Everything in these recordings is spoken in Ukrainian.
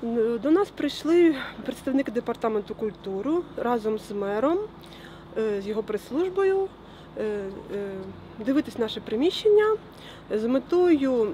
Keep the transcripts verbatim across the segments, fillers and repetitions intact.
До нас прийшли представники департаменту культури разом з мером, з його прес-службою, дивитись наше приміщення з метою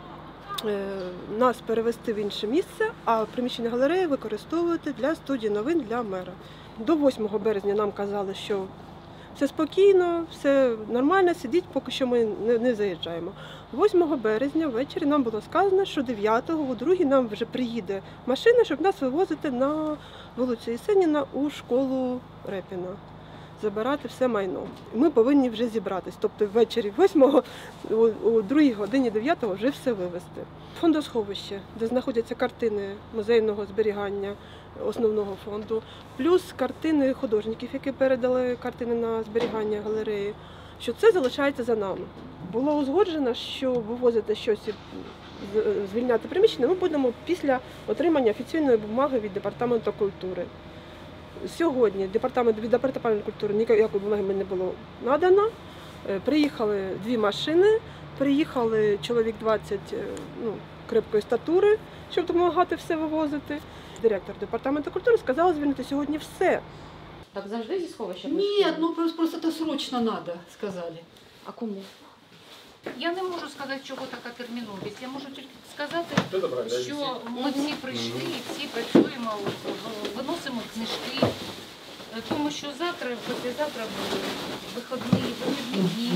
нас перевести в інше місце, а приміщення галереї використовувати для студії новин для мера. До восьмого березня нам казали, що все спокійно, все нормально, сидіть, поки що ми не, не заїжджаємо. восьмого березня ввечері нам було сказано, що дев'ятого, у другій нам вже приїде машина, щоб нас вивозити на вулицю Єсеніна у школу Репіна, забирати все майно. Ми повинні вже зібратись, тобто ввечері восьмого, у другій годині дев'ятого вже все вивезти. Фондосховище, де знаходяться картини музейного зберігання основного фонду, плюс картини художників, які передали картини на зберігання галереї, що це залишається за нами. Було узгоджено, що вивозити щось і звільняти приміщення ми будемо після отримання офіційної бумаги від департаменту культури. Сьогодні департамент, від департаменту культури ніякої бумаги мені не було надано. Приїхали дві машини, приїхали чоловік двадцять ну, крепкої статури, щоб допомагати все вивозити. Директор департаменту культури сказала звільнити сьогодні все. Так завжди зі сховища? Нет, ну просто, просто это срочно надо, сказали. А кому? Я не можу сказати, чого така терміновість. Я можу тільки сказати, що ми всі прийшли і всі працюємо, виносимо книжки, тому що завтра, післязавтра вихідні, вихідні дні.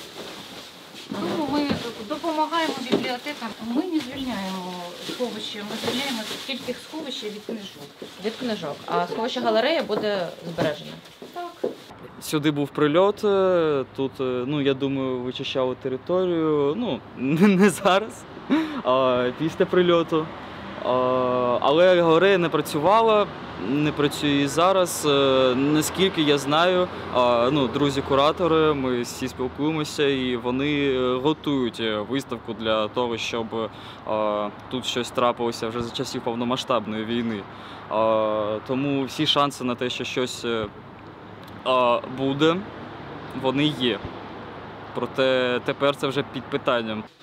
Тому ми допомагаємо бібліотекам. Ми не звільняємо сховище, ми звільняємо тільки сховище від книжок. Від книжок. А сховище галерея буде збережене? Так. Сюди був прильот, тут, ну, я думаю, вичищали територію, ну, не зараз, а після прильоту. Але галерея не працювала, не працює і зараз. Наскільки я знаю, ну, друзі-куратори, ми всі спілкуємося і вони готують виставку для того, щоб тут щось трапилося вже за часів повномасштабної війни. Тому всі шанси на те, що щось буде, вони є. Проте тепер це вже під питанням.